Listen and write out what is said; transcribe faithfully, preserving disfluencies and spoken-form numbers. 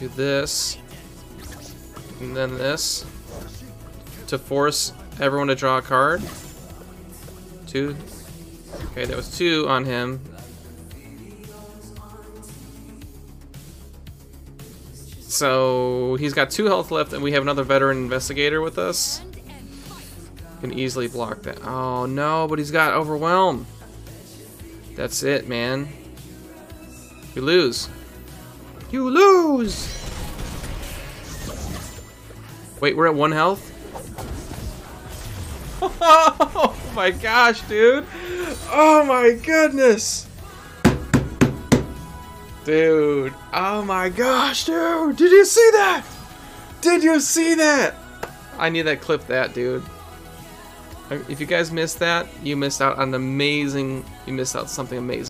Do this. And then this. To force everyone to draw a card. Two. Okay, that was two on him. So he's got two health left, and we have another veteran investigator with us. Can easily block that. Oh no, but he's got overwhelm. That's it, man. You lose. You lose. Wait, we're at one health? Oh my gosh, dude. Oh my goodness. Dude. Oh my gosh, dude. Did you see that? Did you see that? I need that clip that, dude. If you guys missed that, you missed out on an amazing, you missed out something amazing.